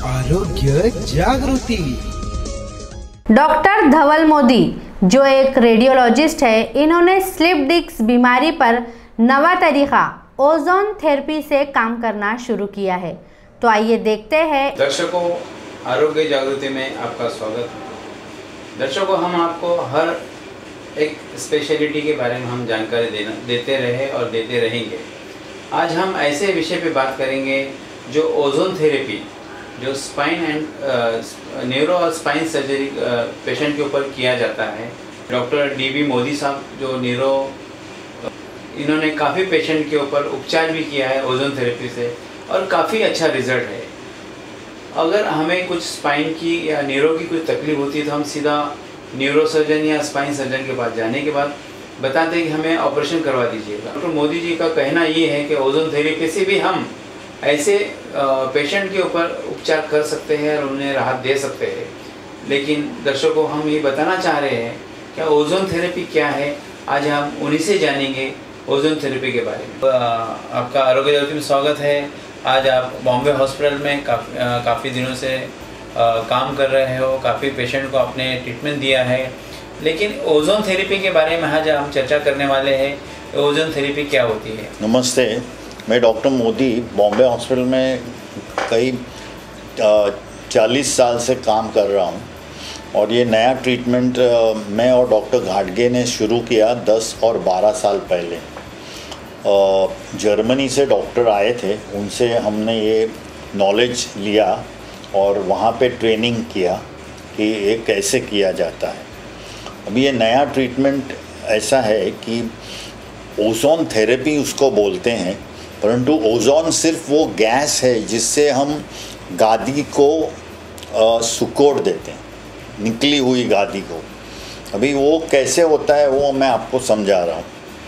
आरोग्य जागृति। डॉक्टर धवल मोदी जो एक रेडियोलॉजिस्ट है, इन्होंने स्लिप डिस्क बीमारी पर नवा तरीका ओजोन थेरेपी से काम करना शुरू किया है। तो आइए देखते हैं। दर्शकों, आरोग्य जागृति में आपका स्वागत। दर्शकों, हम आपको हर एक स्पेशलिटी के बारे में हम जानकारी देते रहे और देते रहेंगे। आज हम ऐसे विषय पे बात करेंगे जो ओजोन थेरेपी, जो स्पाइन एंड न्यूरो और स्पाइन सर्जरी पेशेंट के ऊपर किया जाता है। डॉक्टर DB मोदी साहब जो न्यूरो, इन्होंने काफ़ी पेशेंट के ऊपर उपचार भी किया है ओजोन थेरेपी से और काफ़ी अच्छा रिजल्ट है। अगर हमें कुछ स्पाइन की या न्यूरो की कुछ तकलीफ होती है तो हम सीधा न्यूरो सर्जन या स्पाइन सर्जन के पास जाने के बाद बताते हैं कि हमें ऑपरेशन करवा दीजिएगा। डॉक्टर मोदी जी का कहना ये है कि ओजोन थेरेपी से भी हम ऐसे पेशेंट के ऊपर उपचार कर सकते हैं और उन्हें राहत दे सकते हैं। लेकिन दर्शकों, हम ये बताना चाह रहे हैं कि ओजोन थेरेपी क्या है। आज हम उन्हीं से जानेंगे ओजोन थेरेपी के बारे में। आपका आरोग्य जागृति में स्वागत है। आज आप बॉम्बे हॉस्पिटल में काफ़ी दिनों से काम कर रहे हो, काफ़ी पेशेंट को आपने ट्रीटमेंट दिया है। लेकिन ओजोन थेरेपी के बारे में आज हम चर्चा करने वाले हैं। ओजोन थेरेपी क्या होती है? नमस्ते, मैं डॉक्टर मोदी बॉम्बे हॉस्पिटल में करीब 40 साल से काम कर रहा हूँ और ये नया ट्रीटमेंट मैं और डॉक्टर घाटगे ने शुरू किया 10 और 12 साल पहले। जर्मनी से डॉक्टर आए थे, उनसे हमने ये नॉलेज लिया और वहाँ पे ट्रेनिंग किया कि ये कैसे किया जाता है। अभी ये नया ट्रीटमेंट ऐसा है कि ओजोन थेरेपी उसको बोलते हैं, परंतु ओजोन सिर्फ वो गैस है जिससे हम गादी को सुकोड़ देते हैं, निकली हुई गादी को। अभी वो कैसे होता है वो मैं आपको समझा रहा हूँ।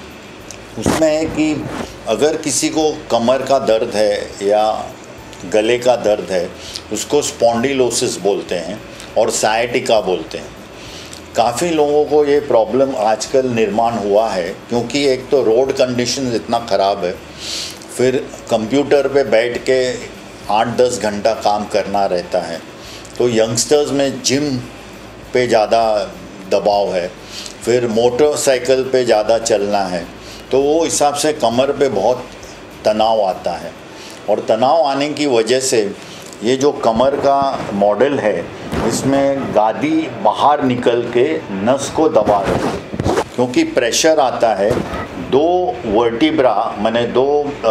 उसमें है कि अगर किसी को कमर का दर्द है या गले का दर्द है, उसको स्पॉन्डिलोसिस बोलते हैं और सायटिका बोलते हैं। काफ़ी लोगों को ये प्रॉब्लम आजकल निर्माण हुआ है क्योंकि एक तो रोड कंडीशन इतना ख़राब है, फिर कंप्यूटर पे बैठ के 8-10 घंटा काम करना रहता है, तो यंगस्टर्स में जिम पे ज़्यादा दबाव है, फिर मोटरसाइकिल पे ज़्यादा चलना है, तो वो हिसाब से कमर पे बहुत तनाव आता है। और तनाव आने की वजह से ये जो कमर का मॉडल है, इसमें गादी बाहर निकल के नस को दबा रही है क्योंकि प्रेशर आता है। 2 वर्टिब्रा माने 2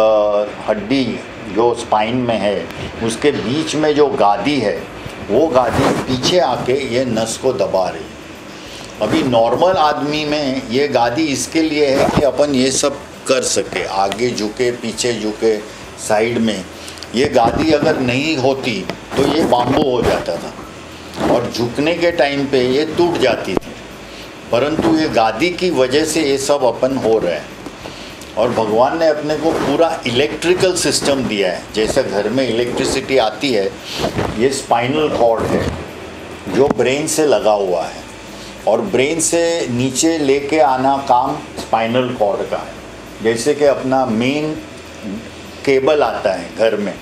हड्डी जो स्पाइन में है, उसके बीच में जो गादी है, वो गादी पीछे आके ये नस को दबा रही है। अभी नॉर्मल आदमी में ये गादी इसके लिए है कि अपन ये सब कर सके, आगे झुके, पीछे झुके, साइड में। ये गादी अगर नहीं होती तो ये बाम्बू हो जाता था और झुकने के टाइम पे ये टूट जाती थी, परंतु ये गादी की वजह से ये सब अपन हो रहा है। और भगवान ने अपने को पूरा इलेक्ट्रिकल सिस्टम दिया है। जैसे घर में इलेक्ट्रिसिटी आती है, ये स्पाइनल कॉर्ड है जो ब्रेन से लगा हुआ है और ब्रेन से नीचे लेके आना काम स्पाइनल कॉर्ड का है। जैसे कि अपना मेन केबल आता है घर में,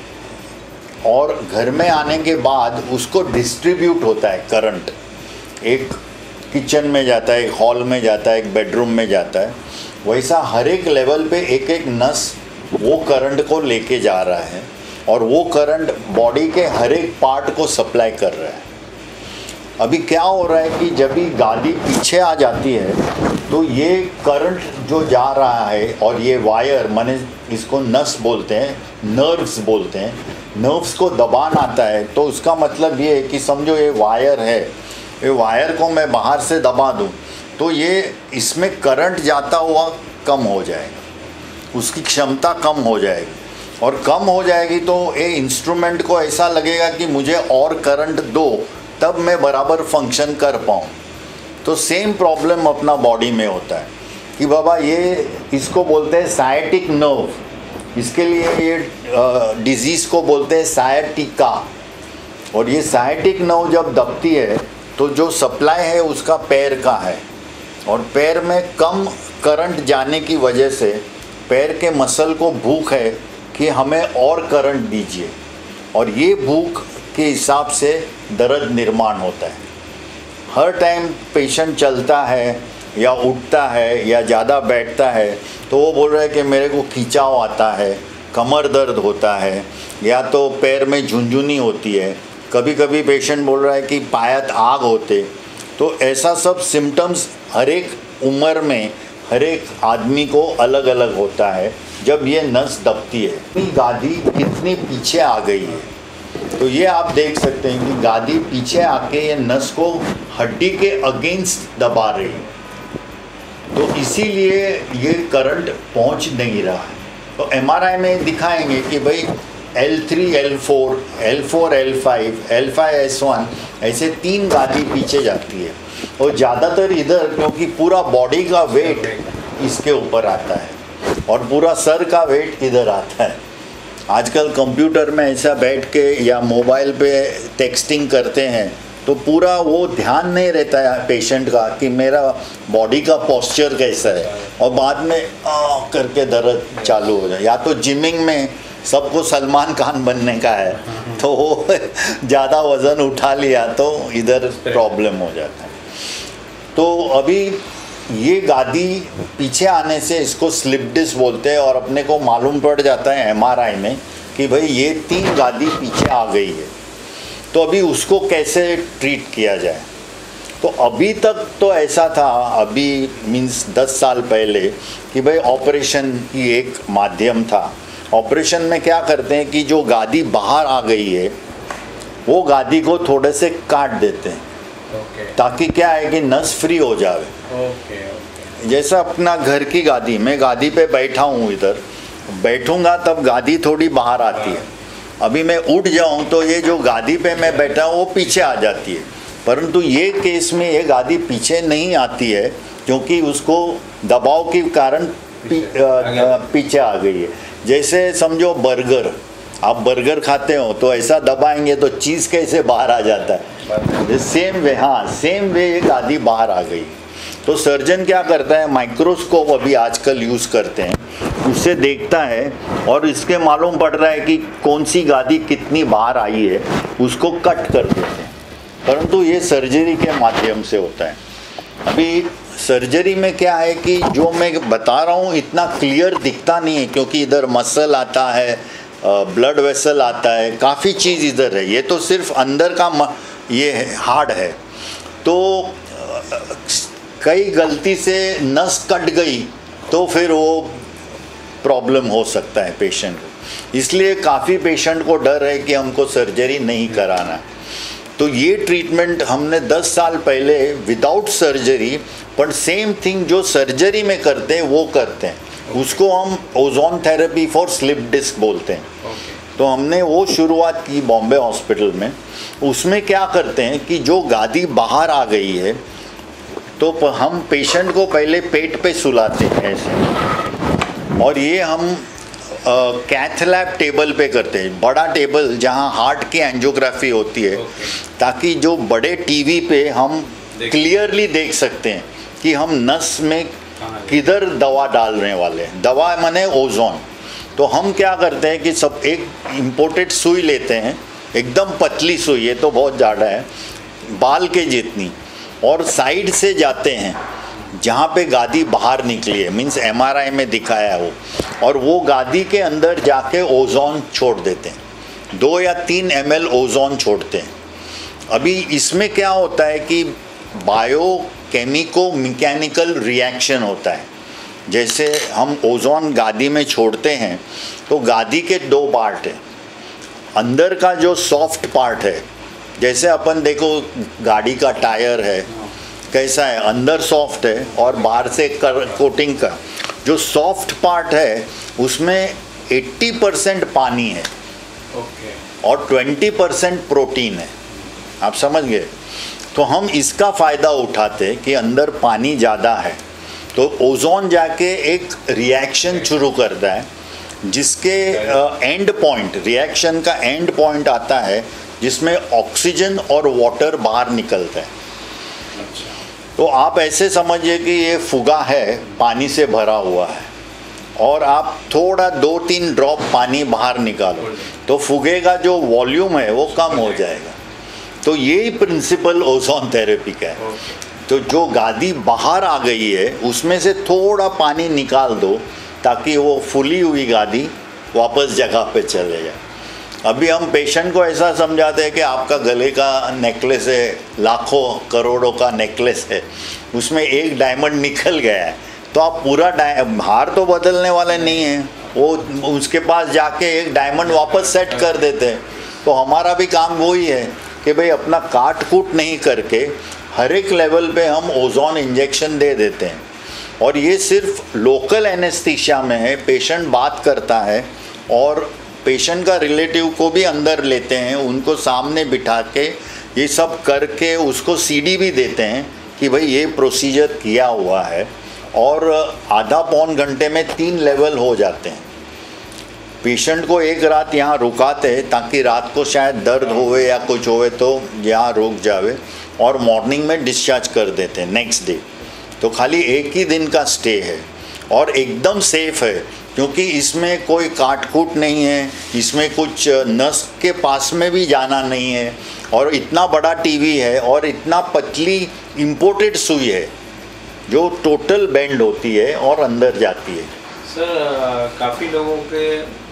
और घर में आने के बाद उसको डिस्ट्रीब्यूट होता है करंट। एक किचन में जाता है, एक हॉल में जाता है, एक बेडरूम में जाता है। वैसा हर एक लेवल पे एक एक नस वो करंट को लेके जा रहा है और वो करंट बॉडी के हर एक पार्ट को सप्लाई कर रहा है। अभी क्या हो रहा है कि जब भी गादी पीछे आ जाती है तो ये करंट जो जा रहा है और ये वायर, माने इसको नस बोलते हैं, नर्व्स बोलते हैं, नर्व्स को दबान आता है। तो उसका मतलब ये है कि समझो ये वायर है, ये वायर को मैं बाहर से दबा दूं तो ये इसमें करंट जाता हुआ कम हो जाएगा, उसकी क्षमता कम हो जाएगी। और कम हो जाएगी तो ये इंस्ट्रूमेंट को ऐसा लगेगा कि मुझे और करंट दो, तब मैं बराबर फंक्शन कर पाऊँ। तो सेम प्रॉब्लम अपना बॉडी में होता है कि बाबा ये इसको बोलते हैं सायटिक नर्व, इसके लिए ये डिजीज़ को बोलते हैं सायटिका। और ये सायटिक नर्व जब दबती है तो जो सप्लाई है उसका पैर का है, और पैर में कम करंट जाने की वजह से पैर के मसल को भूख है कि हमें और करंट दीजिए। और ये भूख के हिसाब से दर्द निर्माण होता है। हर टाइम पेशेंट चलता है या उठता है या ज़्यादा बैठता है तो वो बोल रहा है कि मेरे को खिंचाव आता है, कमर दर्द होता है, या तो पैर में झुनझुनी होती है, कभी कभी पेशेंट बोल रहा है कि पायत आग होते। तो ऐसा सब सिम्टम्स हर एक उम्र में हर एक आदमी को अलग अलग होता है जब ये नस दबती है। इतनी गादी कितनी पीछे आ गई है, तो ये आप देख सकते हैं कि गादी पीछे आके ये नस को हड्डी के अगेंस्ट दबा रही है, तो इसीलिए ये करंट पहुंच नहीं रहा है। तो एमआरआई में दिखाएंगे कि भाई L3, L4, L4, L5, L5, S1 ऐसे 3 गादी पीछे जाती है, और ज़्यादातर इधर क्योंकि पूरा बॉडी का वेट इसके ऊपर आता है और पूरा सर का वेट इधर आता है। आजकल कंप्यूटर में ऐसा बैठ के या मोबाइल पे टेक्सटिंग करते हैं तो पूरा वो ध्यान नहीं रहता है पेशेंट का कि मेरा बॉडी का पोस्चर कैसा है, और बाद में करके दर्द चालू हो जाए। या तो जिमिंग में सबको सलमान खान बनने का है तो वो ज़्यादा वज़न उठा लिया तो इधर प्रॉब्लम हो जाता है। तो अभी ये गादी पीछे आने से इसको स्लिप डिस्क बोलते हैं, और अपने को मालूम पड़ जाता है एमआरआई में कि भाई ये 3 गादी पीछे आ गई है। तो अभी उसको कैसे ट्रीट किया जाए? तो अभी तक तो ऐसा था, अभी मीन्स 10 साल पहले, कि भाई ऑपरेशन ही एक माध्यम था। ऑपरेशन में क्या करते हैं कि जो गादी बाहर आ गई है वो गादी को थोड़े से काट देते हैं, ताकि क्या है कि नस फ्री हो जाए। जैसा अपना घर की गादी, मैं गादी पे बैठा हूँ, इधर बैठूंगा तब गादी थोड़ी बाहर आती है। अभी मैं उठ जाऊं तो ये जो गादी पे मैं बैठा हूँ वो पीछे आ जाती है, परंतु ये केस में ये गादी पीछे नहीं आती है क्योंकि उसको दबाव के कारण पीछे आ गई है। जैसे समझो बर्गर, आप बर्गर खाते हो तो ऐसा दबाएंगे तो चीज़ कैसे बाहर आ जाता है, सेम वे, हाँ सेम वे ये गादी बाहर आ गई। तो सर्जन क्या करता है, माइक्रोस्कोप अभी आजकल यूज़ करते हैं, उससे देखता है और इसके मालूम पड़ रहा है कि कौन सी गादी कितनी बाहर आई है, उसको कट कर देते हैं। परंतु ये सर्जरी के माध्यम से होता है। अभी सर्जरी में क्या है कि जो मैं बता रहा हूँ इतना क्लियर दिखता नहीं है, क्योंकि इधर मसल आता है, ब्लड वेसल आता है, काफ़ी चीज़ इधर है। ये तो सिर्फ अंदर का ये हार्ड है। तो कई गलती से नस कट गई तो फिर वो प्रॉब्लम हो सकता है पेशेंट को। इसलिए काफ़ी पेशेंट को डर है कि हमको सर्जरी नहीं कराना। तो ये ट्रीटमेंट हमने 10 साल पहले विदाउट सर्जरी, पर सेम थिंग जो सर्जरी में करते हैं वो करते हैं, उसको हम ozone therapy for slip disc बोलते हैं। तो हमने वो शुरुआत की बॉम्बे हॉस्पिटल में। उसमें क्या करते हैं कि जो गादी बाहर आ गई है तो हम पेशेंट को पहले पेट पे सुलाते हैं ऐसे, और ये हम कैथ लैब टेबल पे करते हैं, बड़ा टेबल जहाँ हार्ट की एंजियोग्राफी होती है, ताकि जो बड़े टीवी पे हम क्लियरली देख सकते हैं कि हम नस में किधर दवा डालने वाले हैं। दवा माने ओजोन। तो हम क्या करते हैं कि सब एक इम्पोर्टेड सुई लेते हैं, एकदम पतली सुई, ये तो बहुत ज़्यादा है, बाल के जितनी, और साइड से जाते हैं जहाँ पे गादी बाहर निकली है, मीन्स एमआरआई में दिखाया है वो, और वो गादी के अंदर जाके ओजोन छोड़ देते हैं, 2 या 3 ml ओजोन छोड़ते हैं। अभी इसमें क्या होता है कि बायोकेमिको मैकेनिकल रिएक्शन होता है। जैसे हम ओजोन गादी में छोड़ते हैं तो गादी के 2 पार्ट हैं। अंदर का जो सॉफ्ट पार्ट है, जैसे अपन देखो गाड़ी का टायर है कैसा है, अंदर सॉफ्ट है और बाहर से कोटिंग का जो सॉफ्ट पार्ट है उसमें 80% पानी है और 20% प्रोटीन है। आप समझ गए? तो हम इसका फ़ायदा उठाते कि अंदर पानी ज़्यादा है तो ओजोन जाके एक रिएक्शन शुरू करता है, जिसके एंड पॉइंट, रिएक्शन का एंड पॉइंट आता है जिसमें ऑक्सीजन और वाटर बाहर निकलता है। तो आप ऐसे समझिए कि ये फुगा है, पानी से भरा हुआ है और आप थोड़ा 2-3 ड्रॉप पानी बाहर निकालो तो फुगे का जो वॉल्यूम है वो कम हो जाएगा। तो यही प्रिंसिपल ओजोन थेरेपी का है। तो जो गादी बाहर आ गई है उसमें से थोड़ा पानी निकाल दो ताकि वो फूली हुई गादी वापस जगह पे चले जाए। अभी हम पेशेंट को ऐसा समझाते हैं कि आपका गले का नेकलेस है, लाखों करोड़ों का नेकलेस है, उसमें एक डायमंड निकल गया है तो आप पूरा हार तो बदलने वाले नहीं हैं, वो उसके पास जाके एक डायमंड वापस सेट कर देते हैं। तो हमारा भी काम वही है कि भाई अपना काट कूट नहीं करके हर एक लेवल पे हम ओजोन इंजेक्शन दे देते हैं। और ये सिर्फ लोकल एनेस्थीसिया में है, पेशेंट बात करता है और पेशेंट का रिलेटिव को भी अंदर लेते हैं, उनको सामने बिठा के ये सब करके उसको सीडी भी देते हैं कि भाई ये प्रोसीजर किया हुआ है, और आधा पौन घंटे में 3 लेवल हो जाते हैं। पेशेंट को एक रात यहाँ रुकाते हैं ताकि रात को शायद दर्द होवे या कुछ होवे तो यहाँ रुक जावे, और मॉर्निंग में डिस्चार्ज कर देते हैं नेक्स्ट डे। तो खाली एक ही दिन का स्टे है और एकदम सेफ है क्योंकि इसमें कोई काट-कूट नहीं है, इसमें कुछ नस के पास में भी जाना नहीं है, और इतना बड़ा टीवी है और इतना पतली इम्पोर्टेड सुई है जो टोटल बेंड होती है और अंदर जाती है। सर काफ़ी लोगों के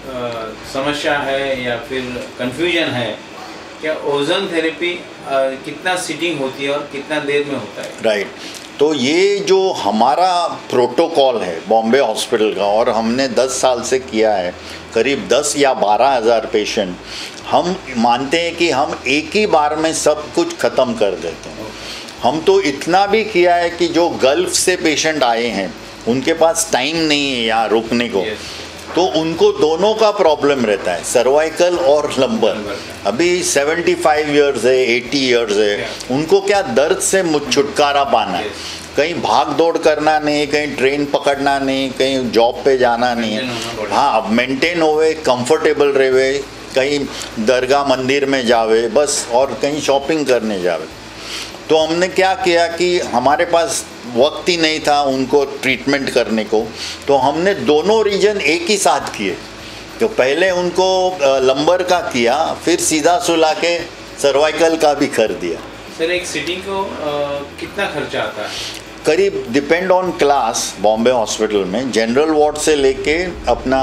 समस्या है या फिर कंफ्यूजन है, क्या ओजोन थेरेपी कितना सीटिंग होती है और कितना देर में होता है? राइट। तो ये जो हमारा प्रोटोकॉल है बॉम्बे हॉस्पिटल का, और हमने 10 साल से किया है, करीब 10 या 12 हज़ार पेशेंट, हम मानते हैं कि हम एक ही बार में सब कुछ ख़त्म कर देते हैं। हम तो इतना भी किया है कि जो गल्फ से पेशेंट आए हैं उनके पास टाइम नहीं है यहाँ रुकने को, तो उनको दोनों का प्रॉब्लम रहता है, सर्वाइकल और लंबर। अभी 75 इयर्स है, 80 इयर्स है, उनको क्या दर्द से छुटकारा पाना है, कहीं भाग दौड़ करना नहीं, कहीं ट्रेन पकड़ना नहीं, कहीं जॉब पे जाना नहीं, हाँ मेंटेन होवे, कंफर्टेबल रहे, कहीं दरगाह मंदिर में जावे बस, और कहीं शॉपिंग करने जावे। तो हमने क्या किया कि हमारे पास वक्त ही नहीं था उनको ट्रीटमेंट करने को, तो हमने दोनों रीजन एक ही साथ किए। तो पहले उनको लंबर का किया, फिर सीधा सुला के सर्वाइकल का भी कर दिया। सर एक सिटिंग को कितना खर्चा आता है? करीब depend on class Bombay Hospital में, जनरल वार्ड से लेके अपना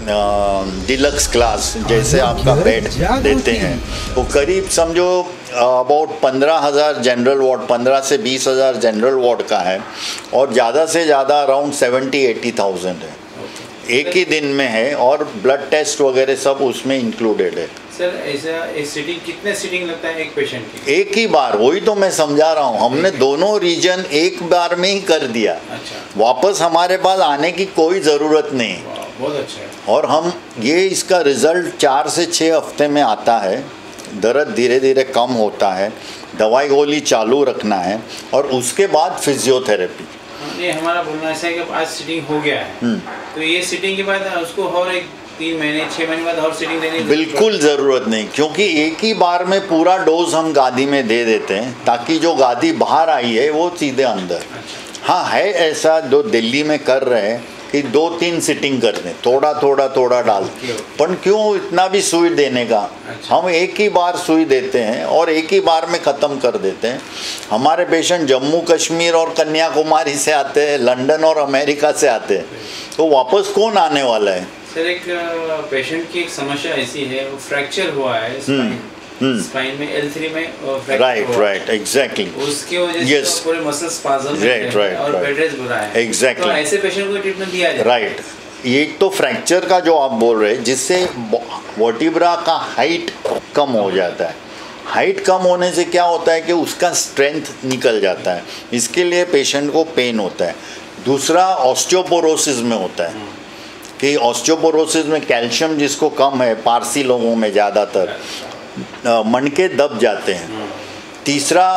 डिलक्स क्लास जैसे आपका बेड देते हैं, वो करीब समझो अबाउट 15,000 जनरल वार्ड, 15 से 20,000 जनरल वार्ड का है, और ज़्यादा से ज़्यादा अराउंड 70-80,000 है, एक ही दिन में है, और ब्लड टेस्ट वगैरह सब उसमें इंक्लूडेड है। सर ऐसा एक सीटिंग कितने सीटिंग लगता है एक पेशेंट की? एक ही बार, वही तो मैं समझा रहा हूँ, हमने दोनों रीजन एक बार में ही कर दिया। अच्छा। वापस हमारे पास आने की कोई ज़रूरत नहीं। बहुत अच्छा है। और हम ये इसका रिज़ल्ट 4 से 6 हफ्ते में आता है, दर्द धीरे धीरे कम होता है, दवाई गोली चालू रखना है, और उसके बाद फिजियोथेरेपी। ये हमारा बोलना ऐसा है कि आज सीटिंग हो गया है तो ये सीटिंग के बाद उसको और एक 3 महीने 6 महीने बाद और सीटिंग देने की बिल्कुल ज़रूरत नहीं, क्योंकि एक ही बार में पूरा डोज हम गादी में दे देते हैं ताकि जो गादी बाहर आई है वो सीधे अंदर। अच्छा। हाँ है ऐसा जो दिल्ली में कर रहे हैं कि 2-3 सीटिंग कर दें, थोड़ा थोड़ा थोड़ा डाल, पर क्यों इतना भी सुई देने का। अच्छा। हम एक ही बार सुई देते हैं और एक ही बार में ख़त्म कर देते हैं। हमारे पेशेंट जम्मू कश्मीर और कन्याकुमारी से आते हैं, लंदन और अमेरिका से आते हैं, तो वापस कौन आने वाला है। सर एक पेशेंट की एक समस्या ऐसी है, वो फ्रैक्चर हुआ है स्पाइन में, L3 में राइट एग्जैक्टली, उसकी वजह से पूरे मसल स्पाज़म में और बेड रेस्ट हो रहा है। एग्जैक्टली, तो ऐसे पेशेंट को ट्रीटमेंट दिया जाए। राइट। ये तो फ्रैक्चर का जो आप बोल रहे हैं, जिससे वर्टिब्रा का हाइट कम हो जाता है। हाइट कम होने से क्या होता है कि उसका स्ट्रेंथ निकल जाता है, इसके लिए पेशेंट को पेन होता है। दूसरा ऑस्टियोपोरोसिस में होता है कि ऑस्टियोपोरोसिस में कैल्शियम जिसको कम है, पारसी लोगों में ज़्यादातर मणके दब जाते हैं। तीसरा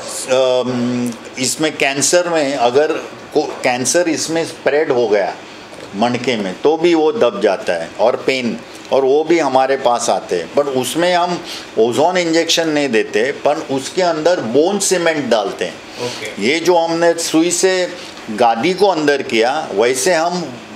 इसमें कैंसर में अगर कैंसर इसमें स्प्रेड हो गया मणके में तो भी वो दब जाता है और पेन, और वो भी हमारे पास आते हैं। पर उसमें हम ओजोन इंजेक्शन नहीं देते, पर उसके अंदर बोन सीमेंट डालते हैं। Okay. ये जो हमने सुई से गादी को अंदर किया, वैसे हम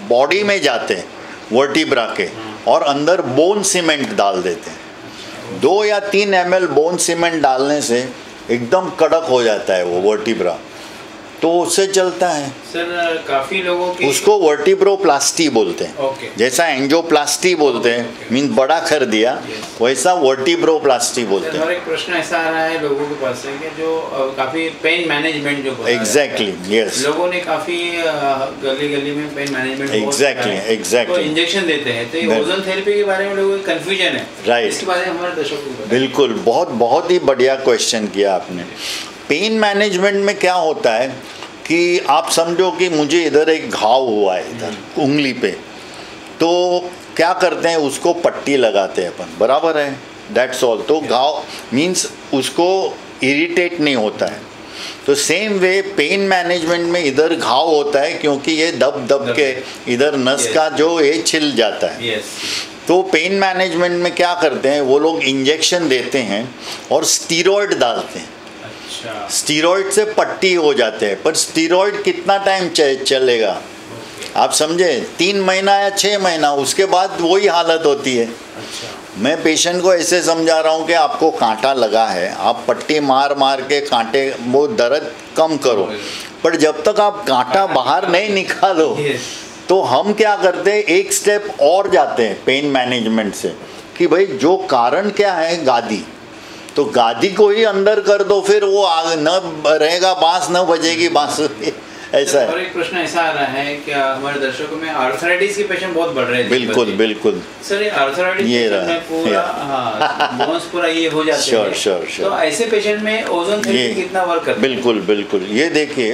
बॉडी में जाते हैं वर्टिब्रा के और अंदर बोन सीमेंट डाल देते हैं। 2 या 3 ml बोन सीमेंट डालने से एकदम कड़क हो जाता है वो वर्टिब्रा, तो उससे चलता है। सर काफ़ी लोगों की उसको वर्टिब्रोप्लास्टी बोलते हैं। ओके। जैसा एंजियोप्लास्टी बोलते हैं, मीन बड़ा कर दिया, वैसा वर्टिब्रोप्लास्टी बोलते हैं। और एक प्रश्न ऐसा आ रहा है लोगों के पास से कि जो काफ़ी पेन मैनेजमेंट जो एग्जैक्टली, यस, लोगों ने काफ़ी गली गली में पेन मैनेजमेंट एग्जैक्टली इंजेक्शन देते हैं, तो ये ओजोन थेरेपी के बारे में लोगों को कंफ्यूजन है, राइट। इसके बारे में हमारे दर्शकों को बिल्कुल, बहुत ही बढ़िया क्वेश्चन किया आपने। पेन मैनेजमेंट में क्या होता है कि आप समझो कि मुझे इधर एक घाव हुआ है इधर उंगली पे, तो क्या करते हैं, उसको पट्टी लगाते हैं अपन, बराबर है, दैट्स ऑल। तो घाव मीन्स उसको इरिटेट नहीं होता है। तो सेम वे पेन मैनेजमेंट में इधर घाव होता है क्योंकि ये दब के इधर नस का जो ये छिल जाता है। तो पेन मैनेजमेंट में क्या करते हैं, वो लोग इंजेक्शन देते हैं और स्टीरॉयड डालते हैं। स्टीरॉयड से पट्टी हो जाते हैं, पर स्टीरॉयड कितना टाइम चलेगा आप समझे, 3 महीना या 6 महीना, उसके बाद वही हालत होती है। मैं पेशेंट को ऐसे समझा रहा हूँ कि आपको कांटा लगा है, आप पट्टी मार मार के कांटे वो दर्द कम करो, पर जब तक आप कांटा बाहर नहीं निकालो, तो हम क्या करते हैं, एक स्टेप और जाते हैं पेन मैनेजमेंट से कि भाई जो कारण क्या है, गादी, तो गादी को ही अंदर कर दो, फिर वो आगे न रहेगा, बांस न बजेगी बांसुरी, ऐसा है। और एक प्रश्न ऐसा आ रहा है कि हमारे दर्शकों में आर्थराइटिस के पेशेंट बहुत बढ़ रहे हैं। बिल्कुल सर, ये आर्थराइटिस में पूरा बोन्स पूरा ये हो जाते हैं। श्योर। तो ऐसे पेशेंट में ओजोन थेरेपी कितना वर्क करता है? बिल्कुल। ये देखिए,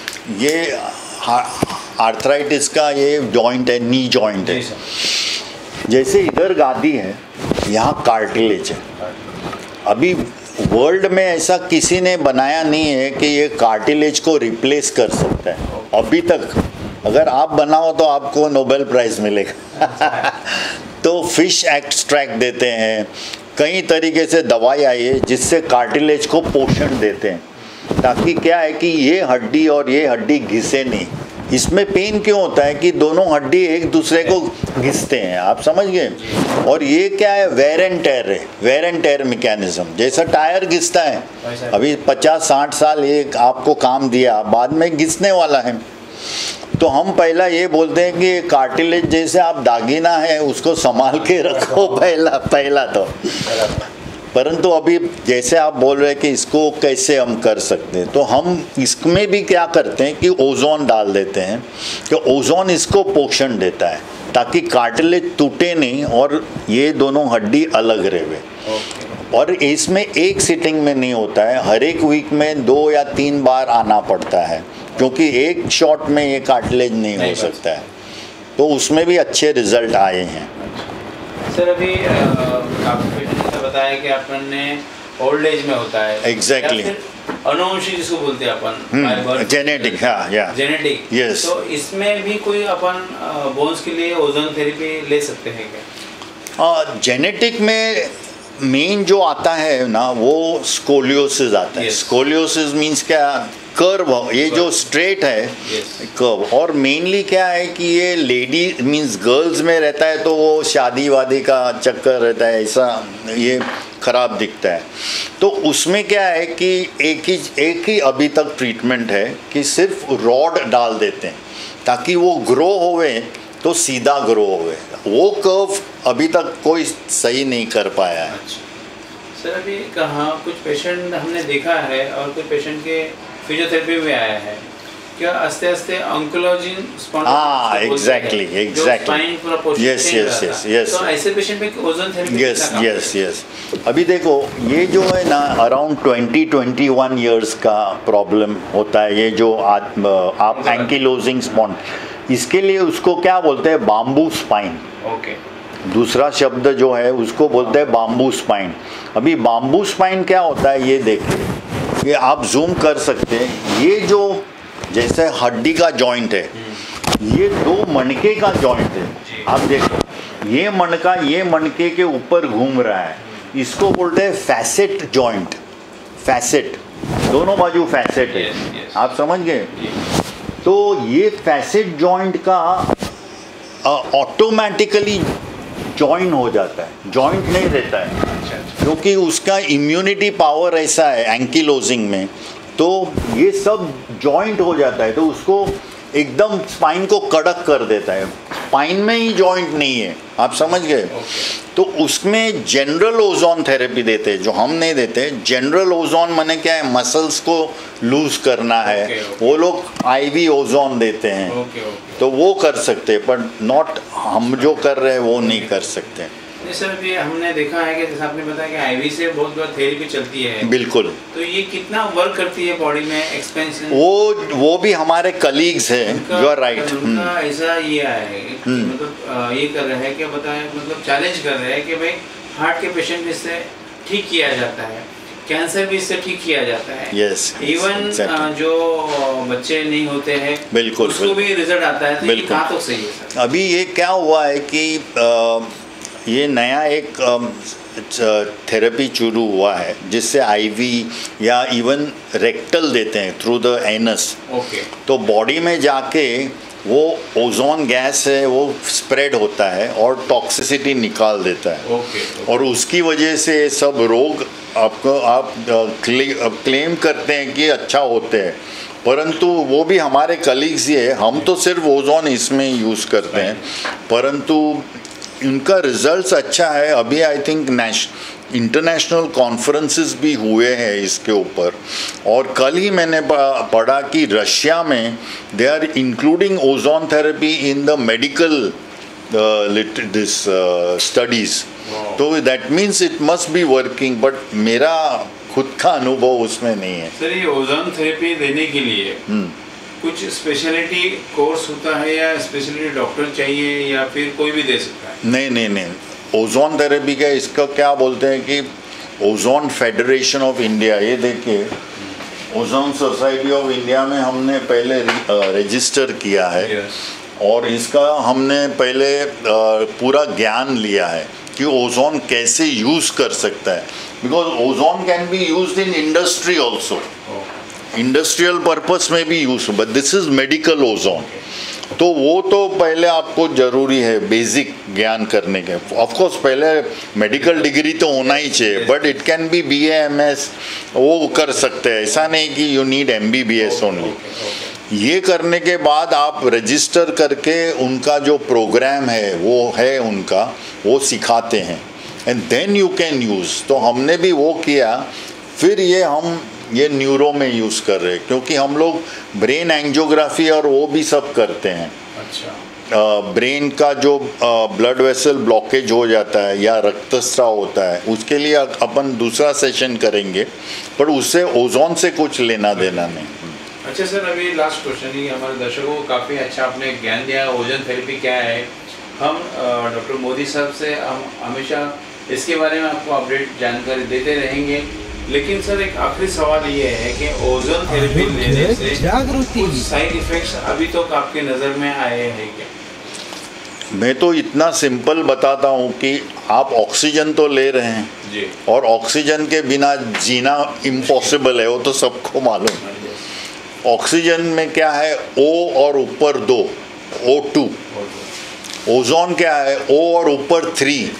ये आर्थराइटिस का ये जॉइंट है, नी जॉइंट है। जैसे इधर गादी है, यहाँ कार्टिलेज है। अभी वर्ल्ड में ऐसा किसी ने बनाया नहीं है कि ये कार्टिलेज को रिप्लेस कर सकता है अभी तक। अगर आप बनाओ तो आपको नोबेल प्राइज़ मिलेगा। तो फिश एक्सट्रैक्ट देते हैं, कई तरीके से दवाई आई है जिससे कार्टिलेज को पोषण देते हैं, ताकि क्या है कि ये हड्डी और ये हड्डी घिसे नहीं। इसमें पेन क्यों होता है कि दोनों हड्डी एक दूसरे को घिसते हैं, आप समझ गए। और ये क्या है, वेयर एंड टेयर है, वेयर एंड टेयर मैकेनिज्म। जैसा टायर घिसता है, अभी 50-60 साल ये आपको काम दिया, बाद में घिसने वाला है। तो हम पहला ये बोलते हैं कि कार्टिलेज जैसे आप दागीना है, उसको संभाल के रखो पहला तो। परंतु अभी जैसे आप बोल रहे हैं कि इसको कैसे हम कर सकते हैं, तो हम इसमें भी क्या करते हैं कि ओजोन डाल देते हैं, कि ओजोन इसको पोषण देता है ताकि कार्टिलेज टूटे नहीं और ये दोनों हड्डी अलग रहे। और इसमें एक सिटिंग में नहीं होता है, हर एक वीक में 2 या 3 बार आना पड़ता है, क्योंकि एक शॉट में ये कार्टिलेज नहीं हो सकता है। तो उसमें भी अच्छे रिजल्ट आए हैं। सर, अभी आपने बताया कि आपने ओल्ड एज में होता है, एग्जैक्टली, अनुवंशिक जिसको बोलते हैं अपन, जेनेटिक, हाँ, जेनेटिक, यस। तो इसमें भी कोई अपन बोन्स के लिए ओजोन थेरेपी ले सकते हैं क्या? जेनेटिक में मेन जो आता है ना, वो स्कोलियोसिस आता है। स्कोलियोसिस मीन्स क्या, कर्व, ये जो स्ट्रेट है कर्व। और मेनली क्या है कि ये लेडी मीन्स गर्ल्स में रहता है, तो वो शादी वादी का चक्कर रहता है, ऐसा ये ख़राब दिखता है। तो उसमें क्या है कि एक ही अभी तक ट्रीटमेंट है कि सिर्फ रॉड डाल देते हैं ताकि वो ग्रो होवे, तो सीधा ग्रो होवे। वो कर्व अभी तक कोई सही नहीं कर पाया है। सर, अभी कहाँ कुछ पेशेंट हमने देखा है और कुछ पेशेंट के फिजियोथेरेपी में आया है, क्या आस्ते आस्ते एंकिलोजिंग एग्जैक्टली, यस। तो ऐसे पेशेंट में ओजोन थेरेपी, यस। अभी देखो, ये जो है ना, अराउंड 20-21 इयर्स का प्रॉब्लम होता है, ये जो आप एंकिलोजिंग स्पॉन्ड, इसके लिए उसको क्या बोलते हैं, बाम्बू स्पाइन। ओके। दूसरा शब्द जो है उसको बोलते हैं बाम्बू स्पाइन। अभी बाम्बू स्पाइन क्या होता है, ये देखिए, ये आप जूम कर सकते हैं। ये जो जैसे हड्डी का जॉइंट है, ये 2 मणके का जॉइंट है। आप देखो, ये मणके के ऊपर घूम रहा है, इसको बोलते हैं फैसेट जॉइंट। फैसेट, दोनों बाजू फैसेट है, आप समझ गए। तो ये फैसेट जॉइंट का ऑटोमेटिकली जॉइन हो जाता है, जॉइंट नहीं रहता है, क्योंकि उसका इम्यूनिटी पावर ऐसा है एंकिलोजिंग में, तो ये सब जॉइंट हो जाता है, तो उसको एकदम स्पाइन को कड़क कर देता है। स्पाइन में ही जॉइंट नहीं है, आप समझ गए। तो उसमें जनरल ओजोन थेरेपी देते हैं, जो हम नहीं देते। जनरल ओजोन माने क्या है, मसल्स को लूज करना है, वो लोग आईवी ओजोन देते हैं, तो वो कर सकते हैं, पर नॉट हम जो कर रहे हैं वो नहीं कर सकते। सर ये हमने देखा है कि जैसे आपने बताया कि आईवी से बहुत बार थेरेपी चलती है, बिल्कुल, तो ये कितना वर्क करती है बॉडी में एक्सपेंशन? वो भी हमारे कलीग्स हैं, यू आर राइट। उनका ऐसा ये है मतलब ये कर रहे हैं कि बताएं, मतलब चैलेंज कर रहे हैं कि भाई हार्ट के पेशेंट भी इससे ठीक किया जाता है, कैंसर भी इससे ठीक किया जाता है, यस, इवन जो बच्चे नहीं होते हैं, बिल्कुल, उसको भी रिजल्ट आता है। तो ये कहाँ तक सही है सर? अभी ये क्या हुआ है कि ये नया एक थेरेपी शुरू हुआ है जिससे आईवी या इवन रेक्टल देते हैं थ्रू द एनस। तो बॉडी में जाके वो ओजोन गैस है वो स्प्रेड होता है और टॉक्सिसिटी निकाल देता है। और उसकी वजह से सब रोग आपको आप क्लेम करते हैं कि अच्छा होते हैं, परंतु वो भी हमारे कलीग्स ही है, हम तो सिर्फ ओजोन इसमें यूज़ करते हैं, परंतु इनका रिजल्ट्स अच्छा है। अभी आई थिंक इंटरनेशनल कॉन्फ्रेंसेस भी हुए हैं इसके ऊपर, और कल ही मैंने पढ़ा कि रशिया में they are including ozone therapy in the medical this studies. तो that means it must be working, but मेरा खुद का अनुभव उसमें नहीं है। सर ये ओजोन थेरेपी देने के लिए कुछ स्पेशलिटी कोर्स होता है या स्पेशलिटी डॉक्टर चाहिए या फिर कोई भी दे सकता है? नहीं, ओजोन थेरेपी का इसका क्या बोलते हैं कि ओजोन फेडरेशन ऑफ इंडिया, ये देखिए ओजोन सोसाइटी ऑफ इंडिया में हमने पहले रजिस्टर किया है, और इसका हमने पहले पूरा ज्ञान लिया है कि ओजोन कैसे यूज़ कर सकता है, because ozone can be used in industry also, industrial purpose में भी use, but this is medical ozone. तो वो तो पहले आपको ज़रूरी है बेसिक ज्ञान करने के। ऑफ कोर्स पहले मेडिकल डिग्री तो होना ही चाहिए, but it can be BA MS वो कर सकते हैं, ऐसा नहीं कि यू नीड MBBS ओनली। ये करने के बाद आप रजिस्टर करके उनका जो प्रोग्राम है वो है उनका, वो सिखाते हैं, and then you can use. तो हमने भी वो किया, फिर ये न्यूरो में यूज़ कर रहे हैं, क्योंकि हम लोग ब्रेन एंजियोग्राफी और वो भी सब करते हैं। अच्छा। ब्रेन का जो ब्लड वेसल ब्लॉकेज हो जाता है या रक्तस्राव होता है, उसके लिए अपन दूसरा सेशन करेंगे, पर उससे ओजोन से कुछ लेना देना नहीं। अच्छा सर, अभी लास्ट क्वेश्चन ही हमारे दर्शकों को काफ़ी अच्छा आपने ज्ञान दिया, ओजोन थेरेपी क्या है। हम डॉक्टर मोदी साहब से हम हमेशा इसके बारे में आपको अपडेट जानकारी देते रहेंगे, लेकिन सर एक आखिरी सवाल ये है कि ओजोन थेरेपी लेने से कुछ साइड इफेक्ट्स अभी तक आपके नज़र में आए हैं क्या? मैं तो इतना सिंपल बताता हूँ कि आप ऑक्सीजन तो ले रहे हैं जी, और ऑक्सीजन के बिना जीना इम्पॉसिबल है, वो तो सबको मालूम है। ऑक्सीजन में क्या है, O और ऊपर 2 O2, ओजोन क्या है O और ऊपर 3।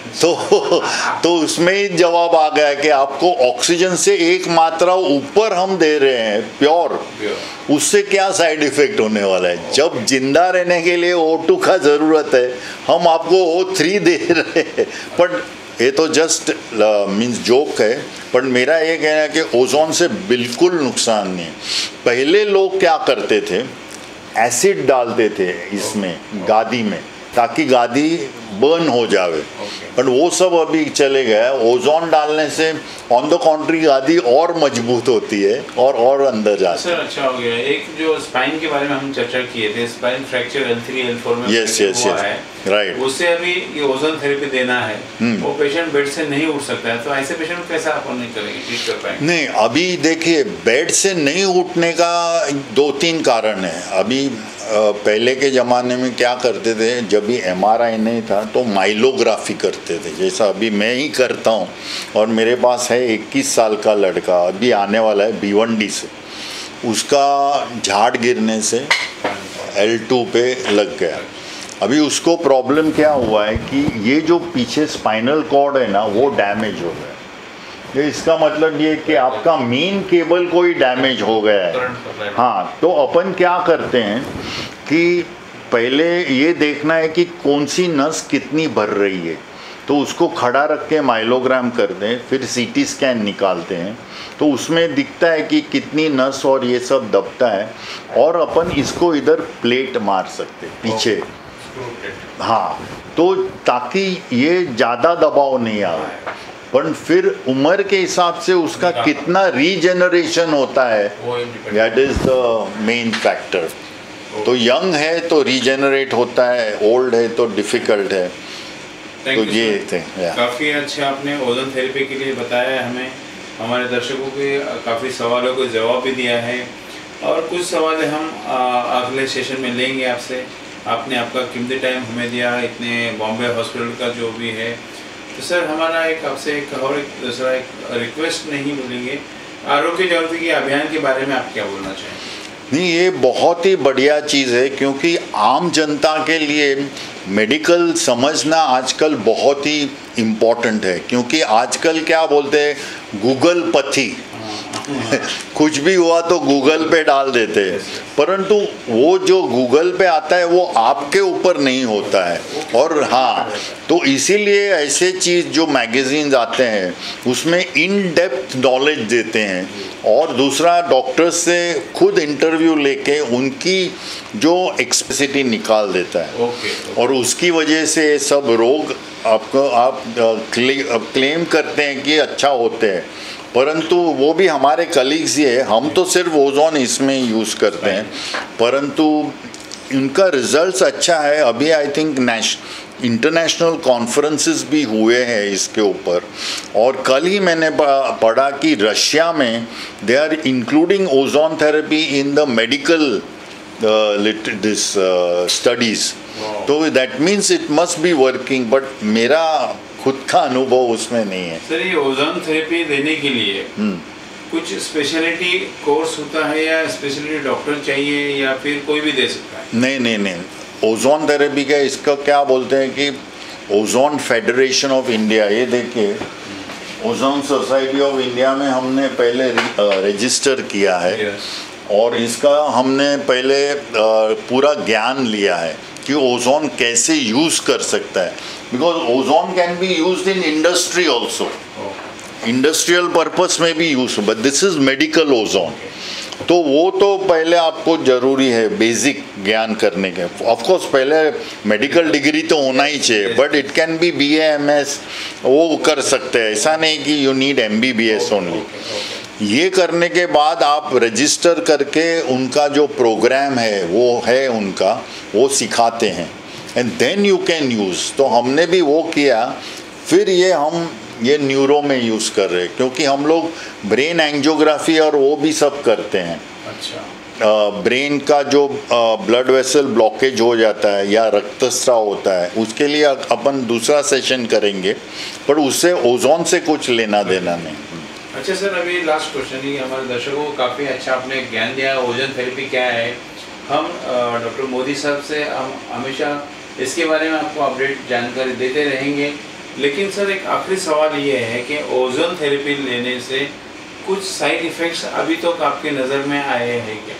तो उसमें ही जवाब आ गया कि आपको ऑक्सीजन से एक मात्रा ऊपर हम दे रहे हैं प्योर, उससे क्या साइड इफेक्ट होने वाला है। जब जिंदा रहने के लिए O2 का ज़रूरत है, हम आपको O3 दे रहे हैं। पर ये तो जस्ट मीन्स जोक है, पर मेरा ये कहना है कि ओजोन से बिल्कुल नुकसान नहीं है। पहले लोग क्या करते थे, एसिड डालते थे इसमें गादी में, ताकि गादी बर्न हो जावे, बट वो सब अभी चले गया। ओजोन डालने से ऑन द कॉन्ट्री गादी और मजबूत होती है और अंदर जाती है। सर अच्छा हो गया। एक जो स्पाइन के बारे में हम चर्चा किए थे, स्पाइन फ्रैक्चर L3 L4 में यस राइट, उससे अभी ये ओजोन थेरेपी देना है, वो पेशेंट बेड से नहीं उठ सकता है, तो ऐसे पेशेंट को कैसा अपन नहीं करेंगे, ट्रीट कर पाएंगे? नहीं, अभी देखिए बेड से नहीं उठने का 2-3 कारण है। अभी पहले के ज़माने में क्या करते थे, जब भी MRI नहीं था तो माइलोग्राफी करते थे, जैसा अभी मैं ही करता हूँ। और मेरे पास है 21 साल का लड़का, अभी आने वाला है भिवंडी से, उसका झाड़ गिरने से L2 पे लग गया। अभी उसको प्रॉब्लम क्या हुआ है कि ये जो पीछे स्पाइनल कॉर्ड है ना वो डैमेज हो गया है। ये इसका मतलब ये कि आपका मेन केबल कोई डैमेज हो गया है। हाँ, तो अपन क्या करते हैं कि पहले ये देखना है कि कौन सी नस कितनी भर रही है, तो उसको खड़ा रख के माइलोग्राम करते हैं, फिर सीटी स्कैन निकालते हैं, तो उसमें दिखता है कि कितनी नस और ये सब दबता है, और अपन इसको इधर प्लेट मार सकते पीछे। हाँ, तो ताकि ये ज़्यादा दबाव नहीं आए, पर फिर उम्र के हिसाब से उसका कितना रीजेनरेशन होता है, that is the main factor. तो यंग है तो रीजेनरेट होता है, ओल्ड है तो डिफ़िकल्ट है। तो ये थे काफ़ी अच्छा आपने ओजोन थेरेपी के लिए बताया हमें, हमारे दर्शकों के काफ़ी सवालों को जवाब भी दिया है, और कुछ सवाल हम अगले सेशन में लेंगे आपसे। आपने आपका कीमती टाइम हमें दिया इतने बॉम्बे हॉस्पिटल का जो भी है। तो सर हमारा आपसे एक दूसरा रिक्वेस्ट नहीं बोलेंगे, आरोग्य जागृति के अभियान के बारे में आप क्या बोलना चाहेंगे? नहीं, ये बहुत ही बढ़िया चीज़ है, क्योंकि आम जनता के लिए मेडिकल समझना आजकल बहुत ही इम्पोर्टेंट है। क्योंकि आजकल क्या बोलते हैं, गूगल पथी कुछ भी हुआ तो गूगल पे डाल देते हैं, परंतु वो जो गूगल पे आता है वो आपके ऊपर नहीं होता है। और हाँ, तो इसीलिए ऐसे चीज़ जो मैगजीन्स आते हैं उसमें इन डेप्थ नॉलेज देते हैं, और दूसरा डॉक्टर्स से खुद इंटरव्यू लेके उनकी जो एक्सपेसिटी निकाल देता है। और उसकी वजह से सब रोग आपको आप क्लेम करते हैं कि अच्छा होते हैं, परंतु वो भी हमारे कलीग्स ही है, हम तो सिर्फ ओजोन इसमें यूज़ करते हैं, परंतु उनका रिजल्ट्स अच्छा है। अभी आई थिंक इंटरनेशनल कॉन्फ्रेंसेस भी हुए हैं इसके ऊपर, और कल ही मैंने पढ़ा कि रशिया में they are including ozone therapy in the medical this studies. तो that means it must be working, but मेरा खुद का अनुभव उसमें नहीं है। सर ये ओजोन थेरेपी देने के लिए कुछ स्पेशलिटी कोर्स होता है, या स्पेशलिटी डॉक्टर चाहिए, या फिर कोई भी दे सकता है? नहीं, ओजोन थेरेपी का इसका क्या बोलते हैं कि ओजोन फेडरेशन ऑफ इंडिया, ये देखिए ओजोन सोसाइटी ऑफ इंडिया में हमने पहले रजिस्टर किया है, और इसका हमने पहले पूरा ज्ञान लिया है कि ओजोन कैसे यूज़ कर सकता है, because ozone can be used in industry also, industrial purpose में भी use, but this is medical ozone. तो वो तो पहले आपको ज़रूरी है बेसिक ज्ञान करने के। ऑफ कोर्स पहले मेडिकल डिग्री तो होना ही चाहिए, but it can be BA MS वो कर सकते हैं, ऐसा नहीं कि यू नीड MBBS ओनली। ये करने के बाद आप रजिस्टर करके उनका जो प्रोग्राम है वो है उनका, वो सिखाते हैं, and then you can use. तो हमने भी वो किया, फिर ये न्यूरो में यूज़ कर रहे हैं, क्योंकि हम लोग ब्रेन एंजियोग्राफी और वो भी सब करते हैं। अच्छा। ब्रेन का जो ब्लड वेसल ब्लॉकेज हो जाता है या रक्तस्राव होता है, उसके लिए अपन दूसरा सेशन करेंगे, पर उससे ओजोन से कुछ लेना देना नहीं। अच्छा सर, अभी लास्ट क्वेश्चन ही हमारे दर्शकों को काफ़ी अच्छा आपने ज्ञान दिया, ओजोन थेरेपी क्या है। हम डॉक्टर मोदी साहब से हम हमेशा इसके बारे में आपको अपडेट जानकारी देते रहेंगे, लेकिन सर एक आखिरी सवाल ये है कि ओजोन थेरेपी लेने से कुछ साइड इफ़ेक्ट्स अभी तक आपके नज़र में आए हैं क्या?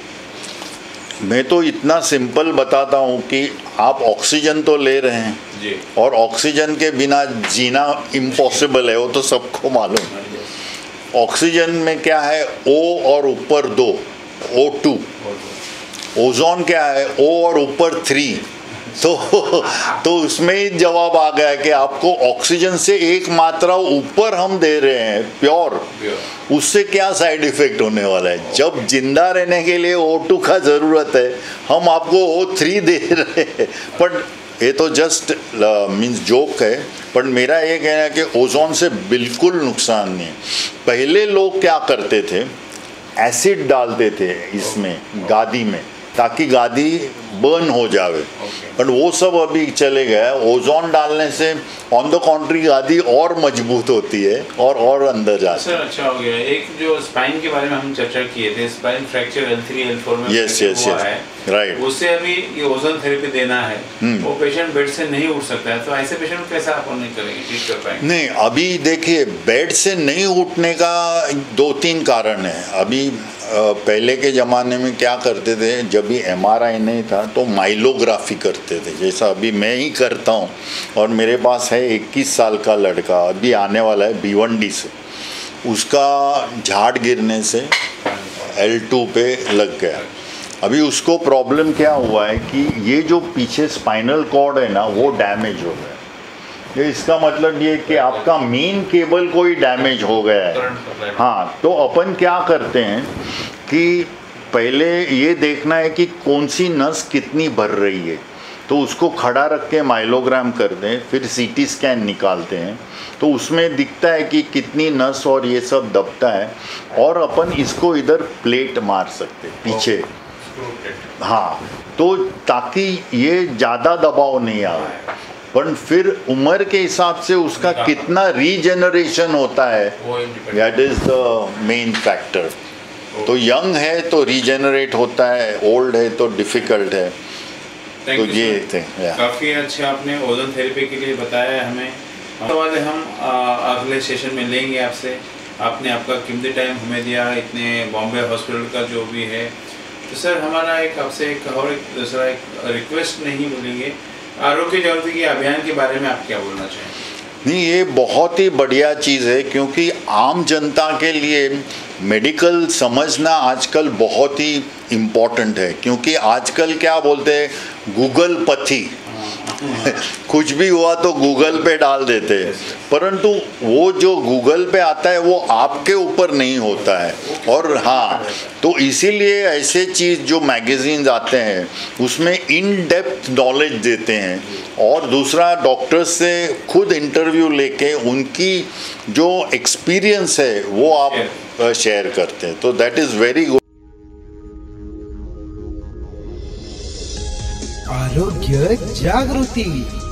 मैं तो इतना सिंपल बताता हूँ कि आप ऑक्सीजन तो ले रहे हैं जी, और ऑक्सीजन के बिना जीना इम्पॉसिबल है, वो तो सबको मालूम है। ऑक्सीजन में क्या है, O और ऊपर 2 O2, ओजोन क्या है O और ऊपर 3। तो उसमें ही जवाब आ गया कि आपको ऑक्सीजन से एक मात्रा ऊपर हम दे रहे हैं प्योर, उससे क्या साइड इफेक्ट होने वाला है। जब जिंदा रहने के लिए O2 का ज़रूरत है, हम आपको O3 दे रहे हैं। पर ये तो जस्ट मीन्स जोक है, पर मेरा ये कहना है कि ओजोन से बिल्कुल नुकसान नहीं है। पहले लोग क्या करते थे, एसिड डालते थे इसमें गादी में, ताकि गादी बर्न हो जावे। बट वो सब अभी चले गया। ओजोन डालने से ऑन द कॉन्ट्री गादी और मजबूत होती है और अंदर जाती है। सर अच्छा हो गया। एक जो स्पाइन के बारे में हम चर्चा किए थे, स्पाइन फ्रैक्चर L3 L4 में यस राइट, उससे अभी ये ओजोन थेरेपी देना है, वो पेशेंट बेड से नहीं उठ सकता है, तो ऐसे पेशेंट को कैसे आप नहीं करेंगे, ट्रीट कर पाएंगे? नहीं, अभी देखिए बेड से नहीं उठने का 2-3 कारण है। अभी पहले के ज़माने में क्या करते थे, जब भी MRI नहीं था तो माइलोग्राफी करते थे, जैसा अभी मैं ही करता हूँ। और मेरे पास है 21 साल का लड़का, अभी आने वाला है भिवंडी से, उसका झाड़ गिरने से L2 पे लग गया। अभी उसको प्रॉब्लम क्या हुआ है कि ये जो पीछे स्पाइनल कॉर्ड है ना, वो डैमेज हो गया। ये इसका मतलब ये कि आपका मेन केबल कोई डैमेज हो गया है। हाँ, तो अपन क्या करते हैं कि पहले ये देखना है कि कौन सी नस कितनी भर रही है, तो उसको खड़ा रख के माइलोग्राम कर दें, फिर CT स्कैन निकालते हैं, तो उसमें दिखता है कि कितनी नस और ये सब दबता है, और अपन इसको इधर प्लेट मार सकते पीछे। हाँ, तो ताकि ये ज़्यादा दबाव नहीं आए। पर फिर उम्र के हिसाब से उसका कितना रीजेनरेशन होता है, that is the main factor. तो यंग है तो रीजेनरेट होता है, ओल्ड है तो डिफिकल्ट है। तो ये थे काफ़ी अच्छे आपने ओजोन थेरेपी के लिए बताया हमें। वाले हम अगले सेशन में लेंगे आपसे। आपने आपका कीमती टाइम हमें दिया, इतने बॉम्बे हॉस्पिटल का जो भी है। तो सर हमारा एक आपसे एक दूसरा एक रिक्वेस्ट नहीं बोलेंगे, आरोग्य जागृति के अभियान के बारे में आप क्या बोलना चाहेंगे? नहीं, ये बहुत ही बढ़िया चीज़ है, क्योंकि आम जनता के लिए मेडिकल समझना आजकल बहुत ही इम्पोर्टेंट है। क्योंकि आजकल क्या बोलते हैं, गूगल पथी कुछ भी हुआ तो गूगल पे डाल देते हैं, परंतु वो जो गूगल पे आता है वो आपके ऊपर नहीं होता है। और हाँ, तो इसीलिए ऐसे चीज़ जो मैगजीन्स आते हैं उसमें इन डेप्थ नॉलेज देते हैं, और दूसरा डॉक्टर्स से खुद इंटरव्यू लेके उनकी जो एक्सपीरियंस है वो आप शेयर करते हैं। तो दैट इज़ वेरी गुड। आरोग्य जागृति।